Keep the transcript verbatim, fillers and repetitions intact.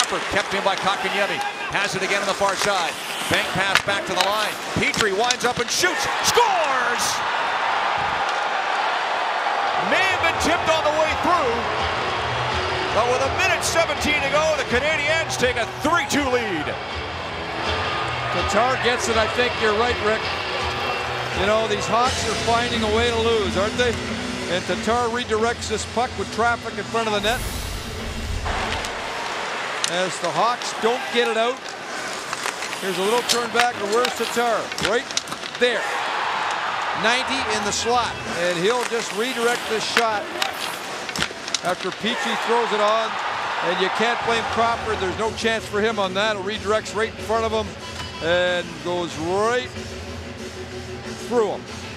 Crawford kept in by Kotkaniemi. Has it again on the far side. Bank pass back to the line. Petrie winds up and shoots. Scores! May have been tipped on the way through. But with a minute seventeen to go, the Canadiens take a three two lead. Tatar gets it. I think you're right, Rick. You know, these Hawks are finding a way to lose, aren't they? And Tatar redirects this puck with traffic in front of the net. As the Hawks don't get it out. Here's a little turn back, and where's Tatar? Right there. ninety in the slot, and he'll just redirect this shot after Petrie throws it on. And you can't blame Crawford. There's no chance for him on that. It redirects right in front of him and goes right through him.